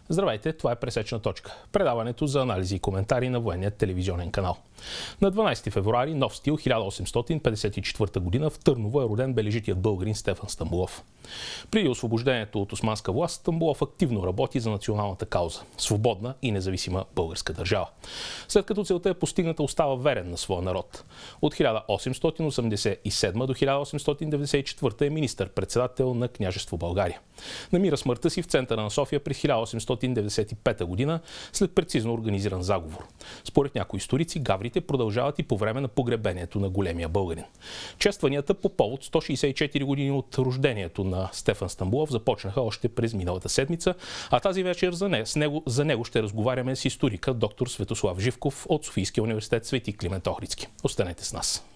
Здравейте, това е Пресечна точка. Предаването за анализи и коментари на военния телевизионен канал. На 12 февруари, нов стил, 1854 година, в Търново е роден бележитият българин Стефан Стамболов. Преди освобождението от османска власт, Стамболов активно работи за националната кауза – свободна и независима българска държава. След като целта е постигната, остава верен на своя народ. От 1887 до 1894 е министър-председател на княжество България. Намира смъртта си в центъра на София през 1895 година след прецизно организиран заговор. Според някои историци, гаврите продължават и по време на погребението на големия българин. Честванията по повод 164 години от рождението на Стефан Стамболов започнаха още през миналата седмица, а тази вечер за него ще разговаряме с историка доктор Светослав Живков от Софийския университет Свети Климент Охридски. Останете с нас.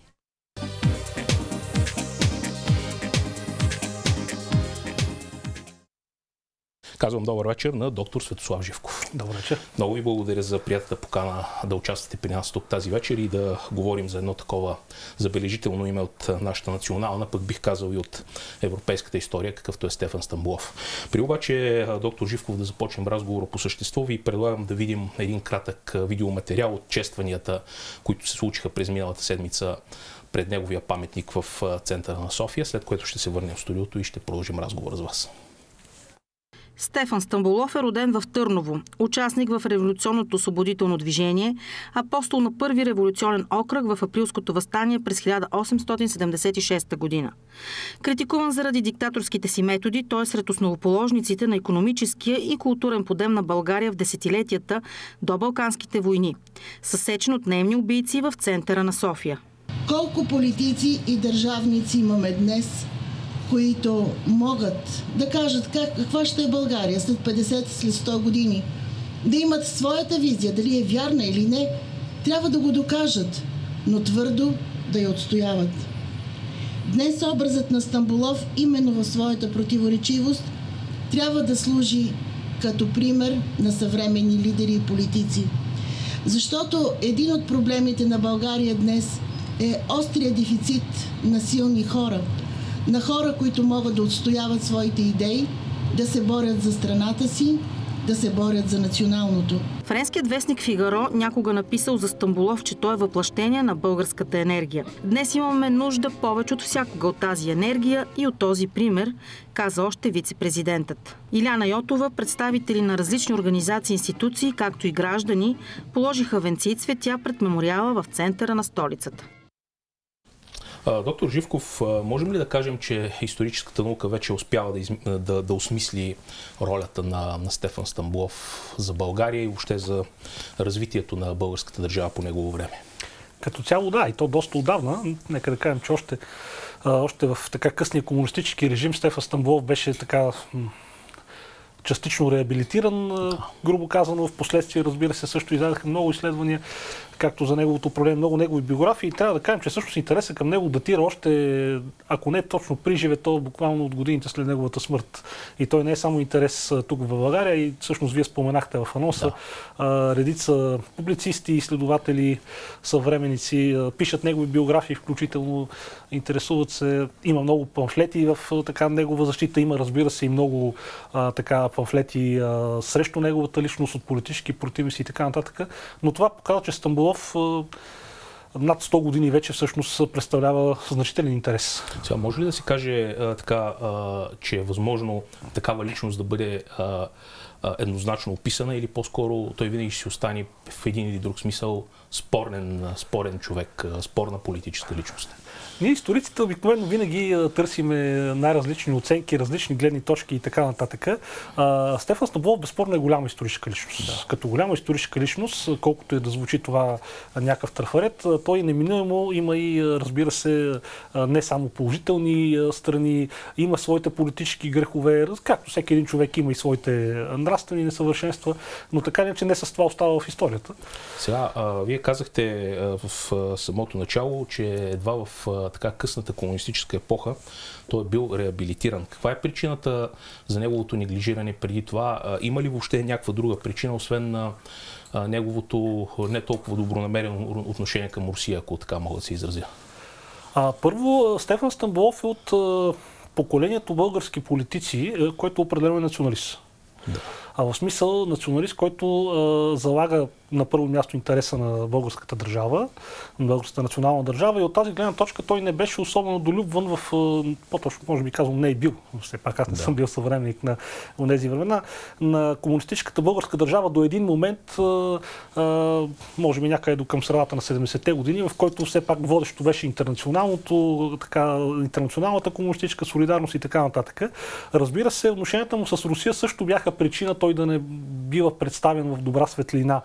Казвам добър вечер на доктор Светослав Живков. Добър вечер. Много ви благодаря за приятната покана да участвате при нас тук тази вечер и да говорим за едно такова забележително име от нашата национална, пък бих казал и от европейската история, какъвто е Стефан Стамболов. При обаче, доктор Живков, да започнем разговора по същество, ви предлагам да видим един кратък видеоматериал от честванията, които се случиха през миналата седмица пред неговия паметник в центъра на София, след което ще се върнем в студиото и ще продължим разговора с вас. Стефан Стамболов е роден в Търново, участник в революционното освободително движение, апостол на първи революционен окръг в априлското въстание през 1876 година. Критикуван заради диктаторските си методи, той е сред основоположниците на икономическия и културен подем на България в десетилетията до Балканските войни, съсечен от наемни убийци в центъра на София. Колко политици и държавници имаме днес, които могат да кажат каква ще е България след 50, след 100 години. Да имат своята визия, дали е вярна или не, трябва да го докажат, но твърдо да я отстояват. Днес образът на Стамболов, именно в своята противоречивост, трябва да служи като пример на съвременни лидери и политици. Защото един от проблемите на България днес е острия дефицит на силни хора, на хора, които могат да отстояват своите идеи, да се борят за страната си, да се борят за националното. Френският вестник Фигаро някога написал за Стамболов, че той е въплъщение на българската енергия. Днес имаме нужда повече от всякога от тази енергия и от този пример, каза още вице-президентът. Иляна Йотова, представители на различни организации и институции, както и граждани, положиха венци и цветя пред мемориала в центъра на столицата. Доктор Живков, можем ли да кажем, че историческата наука вече успява да осмисли ролята на Стефан Стамболов за България и въобще за развитието на българската държава по негово време? Като цяло да, и то доста отдавна. Нека да кажем, че още в така късния комунистически режим Стефан Стамболов беше така частично реабилитиран, грубо казано. В последствие, разбира се, също издадоха много изследвания, както за неговото управление, много негови биографии. И трябва да кажем, че всъщност интересът към него датира още, ако не точно при живе, то буквално от годините след неговата смърт. И той не е само интерес тук в България, и всъщност вие споменахте в анонса, редица публицисти, изследователи, съвременници пишат негови биографии, включително интересуват се. Има много памфлети в така негова защита, има, разбира се, и много така памфлети срещу неговата личност от политически противници и така нататък. Но това показва, че Стамболов над 100 години вече всъщност представлява значителен интерес. Сега, може ли да се каже че е възможно такава личност да бъде еднозначно описана, или по-скоро той винаги ще си остане в един или друг смисъл спорен човек, спорна политическа личност? Ние, историците, обикновено винаги търсиме най-различни оценки, различни гледни точки и така нататък. Стефан Стамболов безспорно е голяма историческа личност. Да. Като голяма историческа личност, колкото и да звучи това някакъв трафарет, той неминуемо има и, разбира се, не само положителни страни, има своите политически грехове, както всеки един човек има и своите нравствени несъвършенства, но така не, че не с това остава в историята. Сега, вие казахте в самото начало, че едва в така късната комунистическа епоха той е бил реабилитиран. Каква е причината за неговото неглижиране преди това? Има ли въобще някаква друга причина, освен на неговото не толкова добронамерено отношение към Русия, ако така мога да се изразя? Първо, Стефан Стамболов е от поколението български политици, който определено е националист. Да. а в смисъл националист, който залага на първо място интереса на българската държава, на българската национална държава, и от тази гледна точка той не беше особено долюбван в, по-точно може би казвам, не е бил, все пак аз не съм бил съвременник на тези времена, на комунистическата българска държава до един момент, може би някъде до към средата на 70-те години, в който все пак водещо беше интернационалната комунистическа солидарност и така нататък. Разбира се, отношенията му с Русия също бяха причина той да не бива представен в добра светлина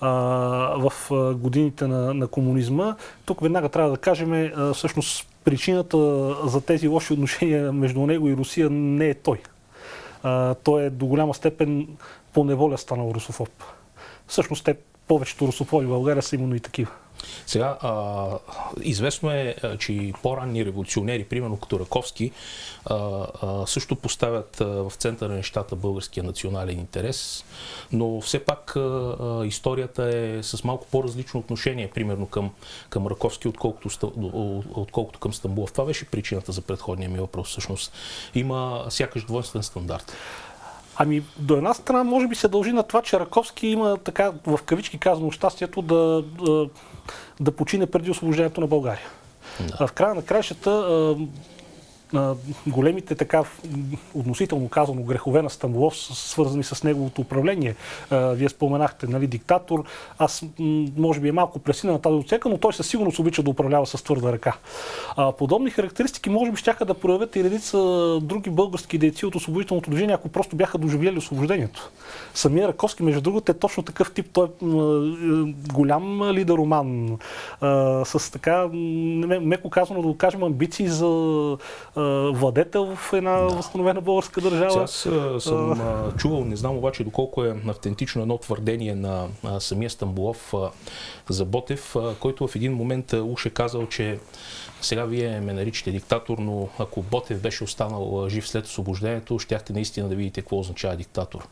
в годините на комунизма. Тук веднага трябва да кажем, всъщност причината за тези лоши отношения между него и Русия не е той. Той е до голяма степен по неволя станал русофоб. Всъщност повечето русофоби в България са именно и такива. Сега, известно е, че и по-ранни революционери, примерно като Раковски, също поставят в центъра на нещата българския национален интерес, но все пак историята е с малко по-различно отношение, примерно към Раковски, отколкото към Стамболов. Това беше причината за предходния ми въпрос. Всъщност има сякаш двойствен стандарт. Ами, до една страна може би се дължи на това, че Раковски има така, в кавички казано, щастието да почине преди освобождението на България. Да. В края на краищата големите така относително казано грехове на Стамболов, свързани с неговото управление. Вие споменахте, нали, диктатор. Аз може би е малко пресина на тази отсека, но той със сигурност обича да управлява с твърда ръка. Подобни характеристики може би щяха да проявят и редица други български дейци от освободителното движение, ако просто бяха доживели освобождението. Самия Раковски, между другото, е точно такъв тип. Той е голям лидероман, с така, меко казано да го кажем, амбиции за владетел в една възстановена българска държава. Аз съм чувал, не знам обаче доколко е автентично едно твърдение на самия Стамболов за Ботев, който в един момент уж е казал, че сега вие ме наричате диктатор, но ако Ботев беше останал жив след освобождението, щяхте наистина да видите какво означава диктатор.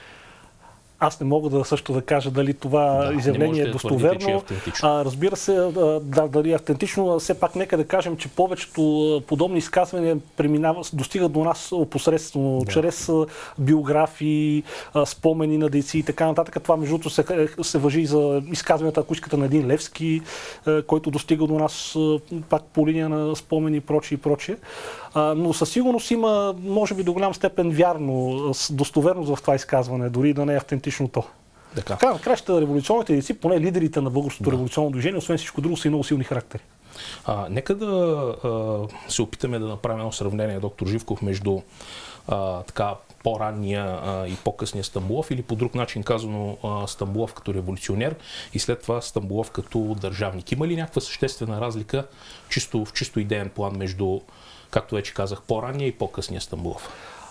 Аз не мога да кажа дали това изявление е достоверно. Разбира се, дали е автентично, все пак нека да кажем, че повечето подобни изказвания достигат до нас опосредствено, чрез биографии, спомени на дейци и така нататък. Това между другото се важи и за изказванията, ако искате, на един Левски, който достига до нас пак по линия на спомени и прочие. Но със сигурност има, може би до голям степен вярно, достоверност в това изказване, дори да не е автентично то. Така, на кращата революционните дейци, поне лидерите на българското революционно движение, освен всичко друго, са и много силни характери. Нека да се опитаме да направим едно сравнение, доктор Живков, между така по-ранния и по-късния Стамболов, или по друг начин казано Стамболов като революционер и след това Стамболов като държавник. Има ли някаква съществена разлика в чисто идеен план между, както вече казах, по-ранния и по-късния Стамболов?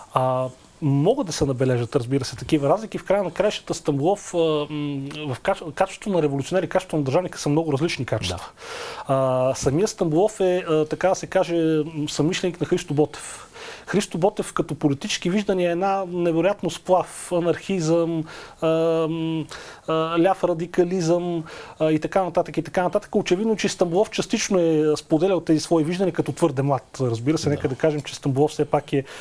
Могат да се набележат, разбира се, такива разлики. В края на краищата Стамболов в качеството на революционер и качеството на държавника са много различни качества. Самия Стамболов е, така да се каже, съмишленик на Христо Ботев. Христо Ботев като политически виждания е една невероятно сплав, анархизъм, ляв радикализъм и така нататък и така нататък. Очевидно, че Стамболов частично е споделял тези свои виждания като твърде млад. Разбира се, нека да кажем, че Стамболов все пак е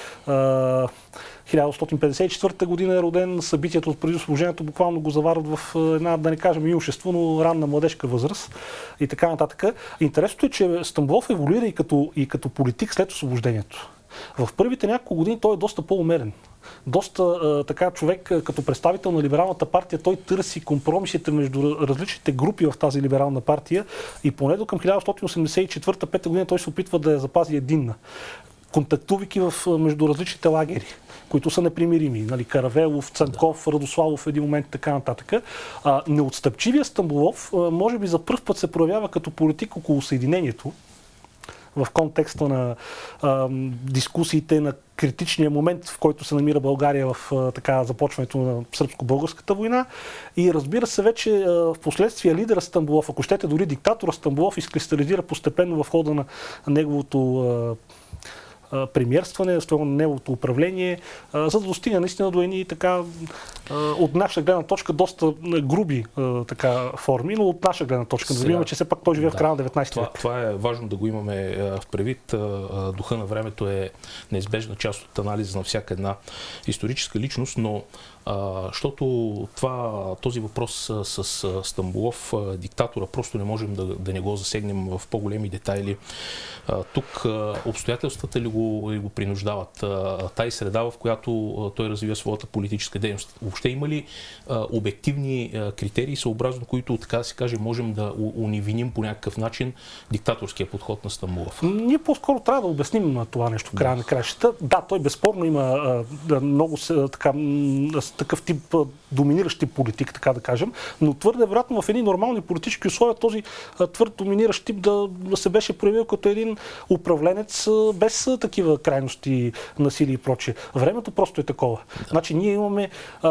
1954 година е роден, събитието преди освобождението буквално го заварват в една, да не кажем юношество, но ранна младежка възраст и така нататък. Интересното е, че Стамболов еволюира и като политик след освобождението. В първите няколко години той е доста по-умерен. Доста така човек, като представител на либералната партия, той търси компромисите между различните групи в тази либерална партия и поне до към 1984-5 година той се опитва да я запази единна, контактувайки между различните лагери, които са непримирими. Нали, Каравелов, Цанков, Радославов в един момент и така нататък. Неотстъпчивия Стамболов може би за пръв път се проявява като политик около съединението, в контекста на дискусиите на критичния момент, в който се намира България в започването на сръбско-българската война. И разбира се, вече в последствие лидера Стамболов, ако щете дори диктатора Стамболов, изкристализира постепенно в хода на неговото премиерстване, на неговото управление, за да достигне наистина до едни така от наша гледна точка доста груби така форми, но от наша гледна точка. Да видим, че все пак той живее в края на 19 век. Това е важно да го имаме в предвид. Духа на времето е неизбежна част от анализа на всяка една историческа личност, но защото този въпрос с Стамболов, диктатора, просто не можем да не го засегнем в по-големи детайли. Тук обстоятелствата ли го принуждават? Тази среда, в която той развива своята политическа дейност. Въобще има ли обективни критерии, съобразно които, така да се каже, можем да унивиним по някакъв начин диктаторския подход на Стамболов? Ние по-скоро трябва да обясним на това нещо в края на краищата. Да, той безспорно има много такъв тип доминиращ тип политик, така да кажем, но твърде вероятно в едни нормални политически условия този твърд доминиращ тип да се беше проявил като един управленец без такива крайности, насилие и прочее. Времето просто е такова. Значи ние имаме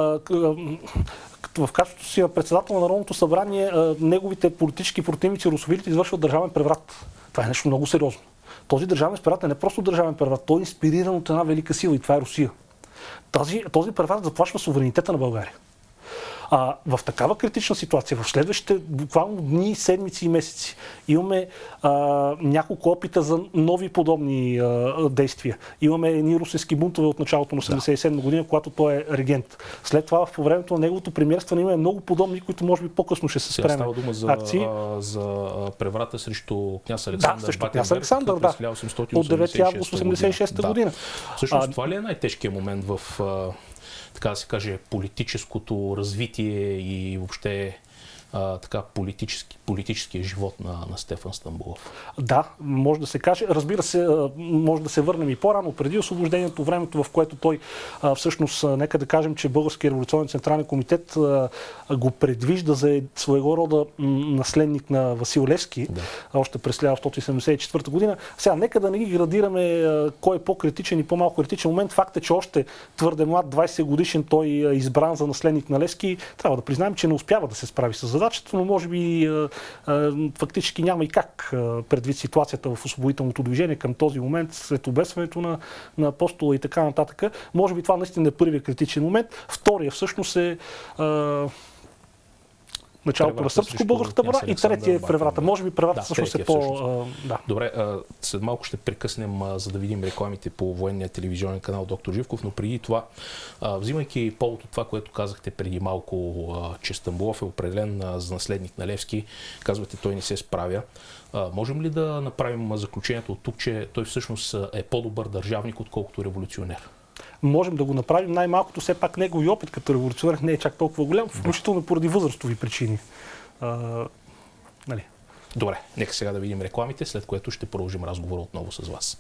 в качеството си на председател на Народното събрание неговите политически противници русофилите извършват държавен преврат. Това е нещо много сериозно. Този държавен преврат е не просто държавен преврат, той е инспириран от една велика сила и това е Русия. Този преврат заплашва суверенитета на България. В такава критична ситуация, в следващите буквално дни, седмици и месеци, имаме няколко опита за нови подобни действия. Имаме едни русински бунтове от началото на 1987 година, когато той е регент. След това, по времето на неговото премиерстване, имаме много подобни, които може би по-късно ще се спреме. Става дума за преврата срещу княз Александър. Да, срещу княз Александър, да. От 9 август 1986 година. Всъщност това ли е най-тежкият момент в така да се каже, политическото развитие и въобще така политическия живот на Стефан Стамболов? Да, може да се каже. Разбира се, може да се върнем и по-рано, преди освобождението, времето, в което той всъщност, нека да кажем, че Българския революционен централен комитет го предвижда за своего рода наследник на Васил Левски, още през 1974 година. Сега, нека да не ги градираме кой е по-критичен и по-малко критичен момент. Факт е, че още твърде млад, 20 годишен, той е избран за наследник на Левски. Трябва да признаем, че не успява да се справи с задачата, но може би фактически няма и как предвид ситуацията в освободителното движение към този момент, след обесването на апостола и така нататък. Може би това наистина е първият критичен момент. Втория всъщност е началото на сръбско-българската война и третия е преврата. Може би преврата всъщност е по... Добре, след малко ще прекъснем, за да видим рекламите по военния телевизионен канал Доктор Живков, но преди това, взимайки повод от това, което казахте преди малко, че Стамболов е определен за наследник на Левски, казвате, той не се справя. Можем ли да направим заключението от тук, че той всъщност е по-добър държавник, отколкото революционер? Можем да го направим. Най-малкото все пак негови опит като революционер не е чак толкова голям, включително поради възрастови причини. Нали? Добре, нека сега да видим рекламите, след което ще продължим разговора отново с вас.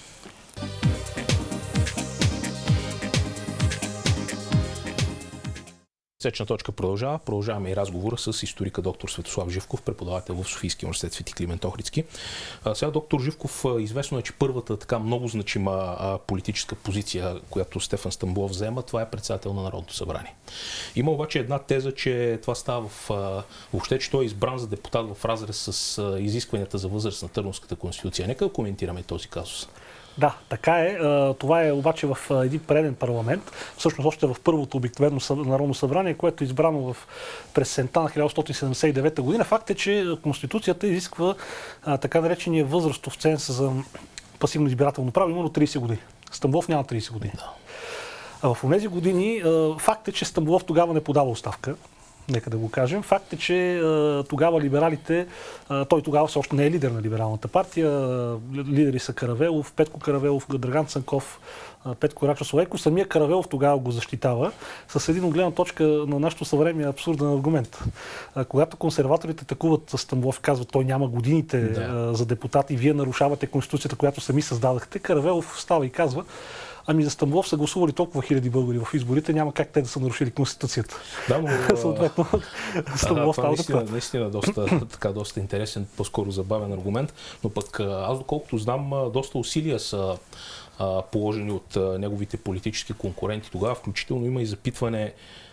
Сечна точка продължава. Продължаваме и разговора с историка доктор Светослав Живков, преподавател в Софийския университет Свети Климент Охридски. Сега, доктор Живков, известно е, че първата така много значима политическа позиция, която Стефан Стамболов взема, това е председател на Народното събрание. Има обаче една теза, че това става въобще, че той е избран за депутат в разрез с изискванията за възраст на Търновската конституция. Нека да коментираме този казус. Да, така е. Това е обаче в един преден парламент, всъщност още в първото обикновено Народно събрание, което е избрано през сента на 1979 година. Факт е, че Конституцията изисква така наречения възрастов ценз за пасивно избирателно право, именно 30 години. Стамболов няма 30 години. Да. В тези години факт е, че Стамболов тогава не подава оставка. Нека да го кажем. Факт е, че тогава либералите, той тогава все още не е лидер на либералната партия, лидери са Каравелов, Петко Каравелов, Драган Цанков, Петко Рачов-Славейко. Самия Каравелов тогава го защитава с един от гледна точка на нашето съвремие абсурден аргумент. Когато консерваторите атакуват Стамболов и казват, той няма годините за депутат и вие нарушавате Конституцията, която сами създадахте, Каравелов става и казва, ами за Стамболов са гласували толкова хиляди българи в изборите, няма как те да са нарушили Конституцията. Да, но съответно, Стамболов става депутат. Наистина доста интересен, по-скоро забавен аргумент, но пък аз доколкото знам, доста усилия са положени от неговите политически конкуренти тогава, включително има и запитване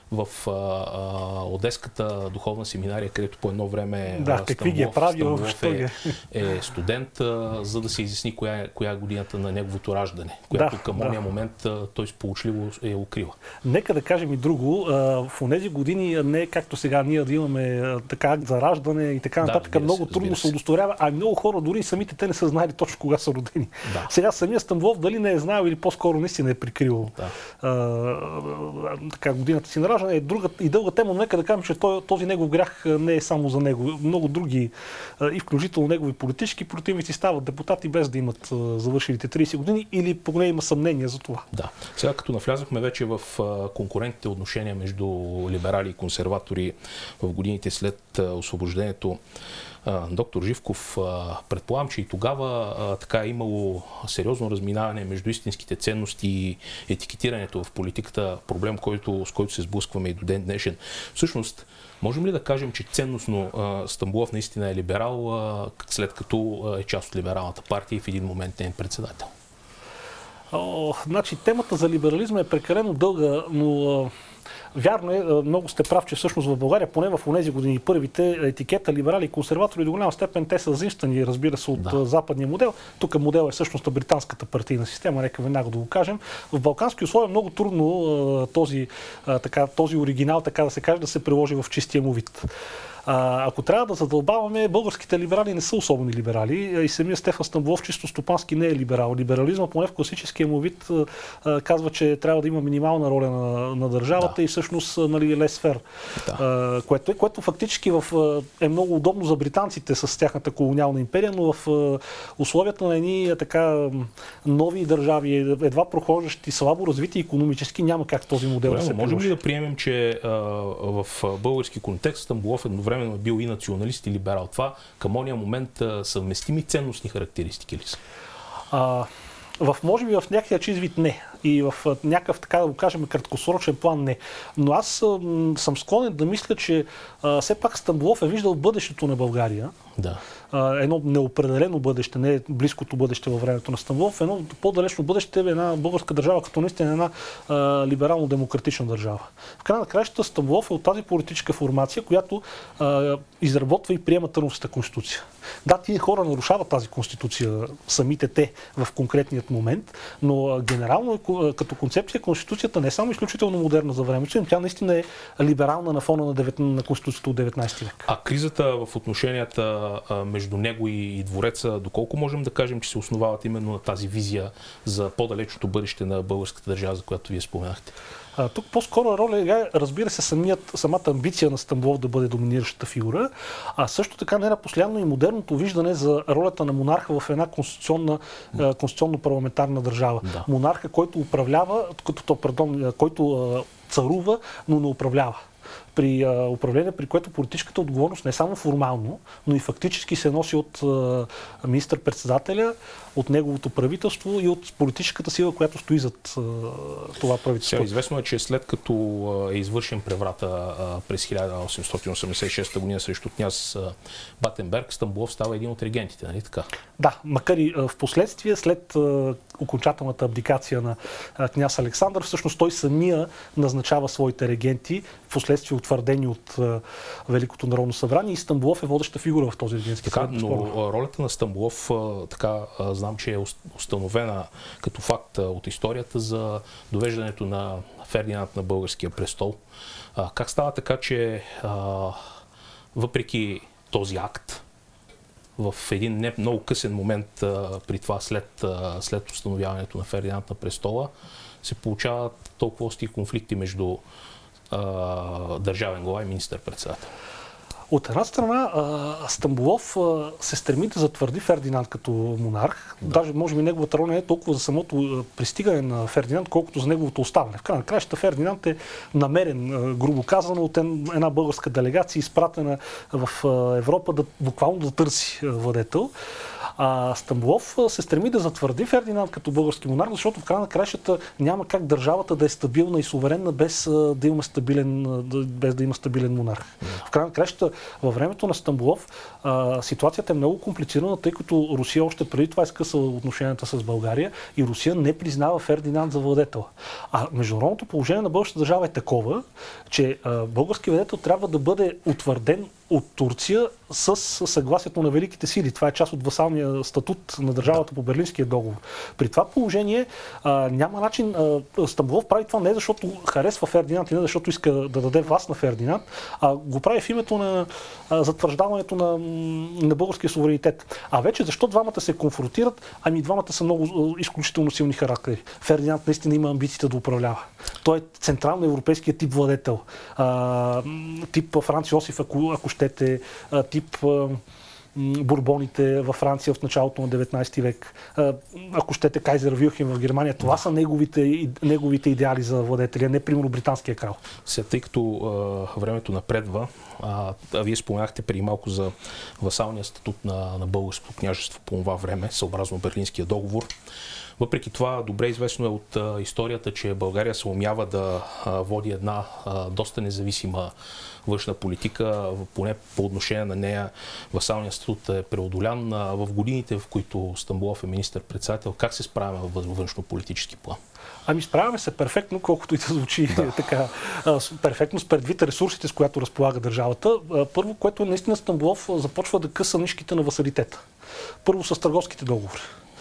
в Одеската духовна семинария, където по едно време какви ги е правил, е студент, за да се изясни коя е годината на неговото раждане, която към ония момент той сполучливо е укрила. Нека да кажем и друго. В онези години не е както сега ние да имаме така за раждане и така нататък. Много трудно се удостоверява, а много хора дори и самите те не са знали точно кога са родени. Да. Сега самия Стамболов дали не е знаел или по-скоро наистина е прикрил годината си на раждане е друга и дълга тема, но нека да кажем, че този негов грях не е само за него. Много други, и включително негови политически противници, стават депутати без да имат завършилите 30 години или поне има съмнение за това. Да. Сега като навлязахме вече в конкурентните отношения между либерали и консерватори в годините след освобождението, доктор Живков, предполагам, че и тогава така е имало сериозно разминаване между истинските ценности и етикетирането в политиката, проблем, с който се сблъскваме и до ден днешен. Всъщност, можем ли да кажем, че ценностно Стамболов наистина е либерал, след като е част от либералната партия и в един момент е председател? Значи, темата за либерализма е прекалено дълга, но вярно е, много сте прав, че всъщност в България, поне в онези години, първите етикета либерали и консерватори до голяма степен те са заимствани, разбира се, от западния модел. Тук модел е всъщност британската партийна система, нека веднага да го кажем. В балкански условия е много трудно този оригинал, така да се каже, да се приложи в чистия му вид. Ако трябва да задълбаваме, българските либерали не са особени либерали и самия Стефан Стамболов чисто стопански не е либерал. Либерализма, поне в класическия му вид, казва, че трябва да има минимална роля на държавата и всъщност лесфер, което фактически е много удобно за британците с тяхната колониална империя, но в условията на едни нови държави, едва прохождащи, слабо развити икономически, няма как този модел да се приложи. Можем ли да приемем, че в български контекст Стамболов едновременно е бил и националист и либерал? Това към ония момент съвместими ценностни характеристики ли са? Може би в някакъв чист вид не. И в някакъв, така да го кажем, краткосрочен план не. Но аз съм склонен да мисля, че все пак Стамболов е виждал бъдещето на България. Да. Едно неопределено бъдеще, не близкото бъдеще във времето на Стамболов, едно по-далечно бъдеще е една българска държава, като наистина една либерално-демократична държава. В края на краищата Стамболов е от тази политическа формация, която изработва и приема Търновската конституция. Да, тия хора нарушават тази конституция, самите те в конкретният момент, но генерално като концепция конституцията не е само изключително модерна за времето, но тя наистина е либерална на фона на конституцията от 19 век. А кризата в отношенията между него и двореца, доколко можем да кажем, че се основават именно на тази визия за по-далечното бъдеще на българската държава, за която вие споменахте? Тук по-скоро роля е, разбира се, самата амбиция на Стамболов да бъде доминиращата фигура, а също така не напоследно и модерното виждане за ролята на монарха в една конституционно-парламентарна държава. Да. Монарха, който управлява, който царува, но не управлява. При управление, при което политическата отговорност не само формално, но и фактически се носи от министър-председателя, от неговото правителство и от политическата сила, която стои зад това правителство. Известно е, че след като е извършен преврата през 1886 година срещу княз Батенберг, Стамболов става един от регентите, нали така? Да, макар и в последствие, след окончателната абдикация на княз Александър, всъщност той самия назначава своите регенти, впоследствие утвърдени от Великото народно събрание, и Стамболов е водеща фигура в този регентски съвет. Но ролята на Стамболов, знам, че е установена като факт от историята за довеждането на Фердинанд на българския престол. Как става така, че въпреки този акт, в един не много късен момент при това след установяването на Фердинанд на престола, се получават толкова остри конфликти между държавен глава и министър-председател? От една страна, Стамболов се стреми да затвърди Фердинанд като монарх. Да. Даже, може би, неговата роля не е толкова за самото пристигане на Фердинанд, колкото за неговото оставане. В края на краищата Фердинанд е намерен, грубо казано, от една българска делегация, изпратена в Европа буквално да търси владетел. Стамболов се стреми да затвърди Фердинанд като български монарх, защото в края на краищата няма как държавата да е стабилна и суверенна без да има стабилен монарх. В края на краищата във времето на Стамболов ситуацията е много комплицирана, тъй като Русия още преди това изкъсала отношенията с България и Русия не признава Фердинанд за владетел. А международното положение на българската държава е такова, че български владетел трябва да бъде утвърден от Турция с съгласието на великите сили. Това е част от васалния статут на държавата по Берлинския договор. При това положение няма начин. Стамболов прави това не защото харесва Фердинанд и не защото иска да даде власт на Фердинанд, а го прави в името на затвърждаването на българския суверенитет. А вече защо двамата се конфронтират? Ами двамата са много изключително силни характери. Фердинанд наистина има амбициите да управлява. Той е централно европейският тип владетел. Тип Франц Йосиф, ако щете, тип Бурбоните във Франция в началото на 19 век, ако щете Кайзер Вилхелм в Германия. Това са неговите идеали за владетели, а не примерно британския крал. Сега, тъй като времето напредва, вие споменахте преди малко за васалния статут на българското княжество по това време, съобразно Берлинския договор. Въпреки това, добре известно е от историята, че България се умява да води една доста независима външна политика, поне по отношение на нея васалният статут е преодолян. В годините, в които Стамболов е министър-председател, как се справяме във външно-политически план? Ами справяме се перфектно, колкото и да звучи така, перфектно с предвид ресурсите, с която разполага държавата. Първо, което е наистина Стамболов започва да къса нишките на васалитета. Първо с търговските договори.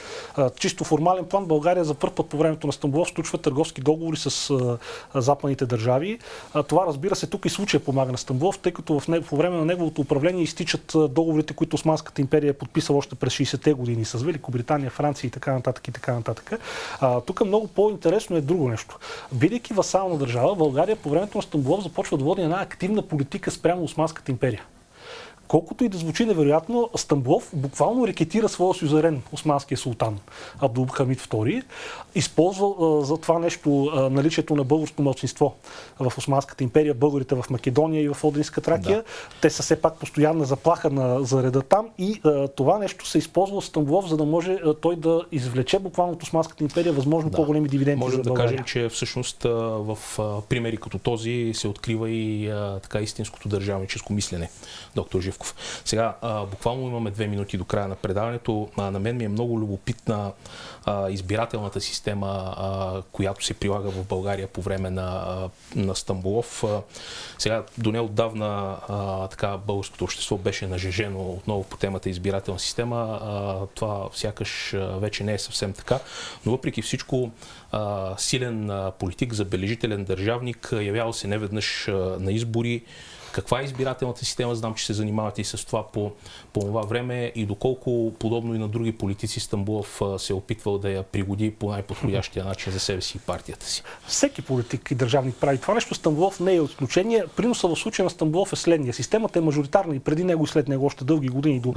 Чисто формален план България за първ път по времето на Стамболов сключва търговски договори с западните държави. Това, разбира се, тук и случая помага на Стамболов, тъй като по време на неговото управление изтичат договорите, които Османската империя е подписала още през 60-те години с Великобритания, Франция и така нататък и така нататък. Тук много по-интересно е друго нещо. Бидейки васална държава, България по времето на Стамболов започва да води една активна политика спрямо Османската империя. Колкото и да звучи невероятно, Стамболов буквално рекетира своя сюзерен, османския султан Абдулхамид II, използва за това нещо наличието на българско малцинство в Османската империя, българите в Македония и в Одринска Тракия. Да. Те са все пак постоянна заплаха за реда там и това нещо се използва от Стамболов, за да може той да извлече буквално от Османската империя възможно по-големи дивиденти за България. Можем да кажем, че всъщност в примери като този се открива и така истинското държавническо мислене, доктор Живков. Сега, буквално имаме 2 минути до края на предаването. На мен ми е много любопитна избирателната система, която се прилага в България по време на Стамболов. Сега, до неотдавна така българското общество беше нажежено отново по темата избирателна система. Това сякаш вече не е съвсем така, но въпреки всичко силен политик, забележителен държавник, явява се неведнъж на избори. Каква е избирателната система? Знам, че се занимавате и с това по това време и доколко, подобно и на други политици, Стамболов се е опитвал да я пригоди по най-подходящия начин за себе си и партията си. Всеки политик и държавник прави това нещо. Стамболов не е изключение. Приноса в случая на Стамболов е следния. Системата е мажоритарна и преди него и след него още дълги години до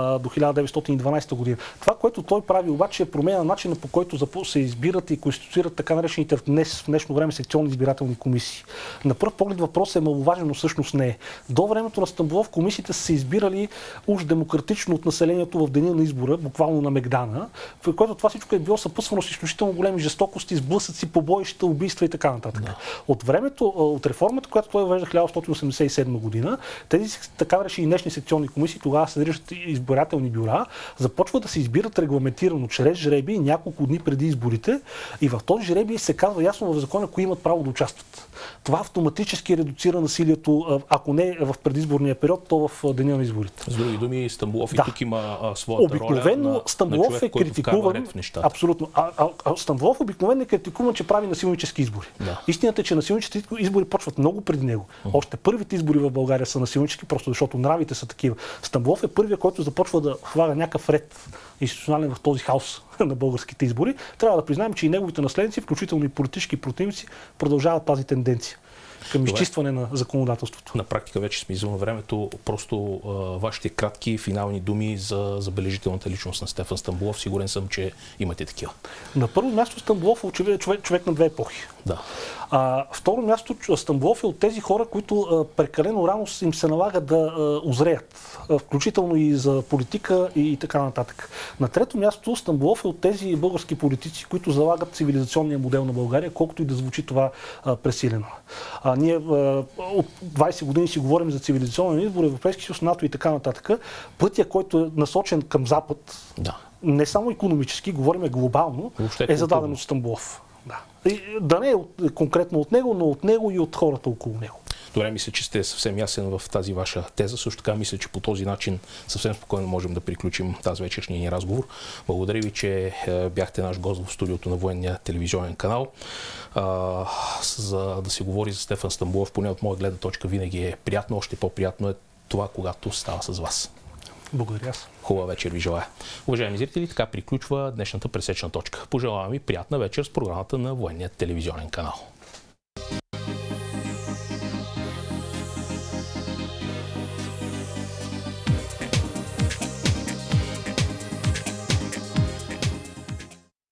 1912 година. Това, което той прави обаче е промяна на начина, по който се избират и конституират така наречените в днешно време секционни избирателни комисии. На пръв поглед въпрос е маловажен, но всъщност не е. До времето на Стамболов комисиите са се избирали уж демократично от населението в деня на избора, буквално на Мегдана, в което това всичко е било съпътствано с изключително големи жестокости, сблъсъци, побоища, убийства и така нататък. Да. От реформата, която той въвежда 1987 година, тези така реши и днешни секционни комисии, тогава се наричат избирателни бюра, започват да се избират регламентирано чрез жребий няколко дни преди изборите и в този жребий се казва ясно в закона, кои имат право да участват. Това автоматически редуцира насилието, ако не в предизборния период, то в деня на изборите. С други думи, Стамболов и тук има своята обикновено роля Стамболов на човек, е критикуван. Абсолютно. Стамболов обикновено е критикуван, че прави насилнически избори. Да. Истината е, че насилническите избори почват много преди него. Още първите избори в България са насилнически, просто защото нравите са такива. Стамболов е първият, който започва да хвага някакъв ред институционален в този хаос на българските избори. Трябва да признаем, че и неговите наследници, включително и политически противници, продължават тази тенденция към изчистване на законодателството. На практика вече сме извън времето. Просто вашите кратки финални думи за забележителната личност на Стефан Стамболов. Сигурен съм, че имате такива. На първо място Стамболов е човек на две епохи. Да. Второ място, Стамболов е от тези хора, които прекалено рано им се налага да озреят, включително и за политика и така нататък. На трето място, Стамболов е от тези български политици, които залагат цивилизационния модел на България, колкото и да звучи това пресилено. Ние от 20 години си говорим за цивилизационен избор, Европейски съюз, НАТО и така нататък. Пътя, който е насочен към Запад, не само икономически, говорим глобално, е зададен от Стамболов. Да не е конкретно от него, но от него и от хората около него. Добре, мисля, че сте съвсем ясен в тази ваша теза. Също така мисля, че по този начин съвсем спокойно можем да приключим тази вечерния ни разговор. Благодаря ви, че бяхте наш гост в студиото на Военния телевизионен канал. За да се говори за Стефан Стамболов, поне от моя гледна точка, винаги е приятно. Още по-приятно е това, когато става с вас. Благодаря аз. Хубава вечер ви желая. Уважаеми зрители, така приключва днешната пресечна точка. Пожелавам ви приятна вечер с програмата на Военния телевизионен канал.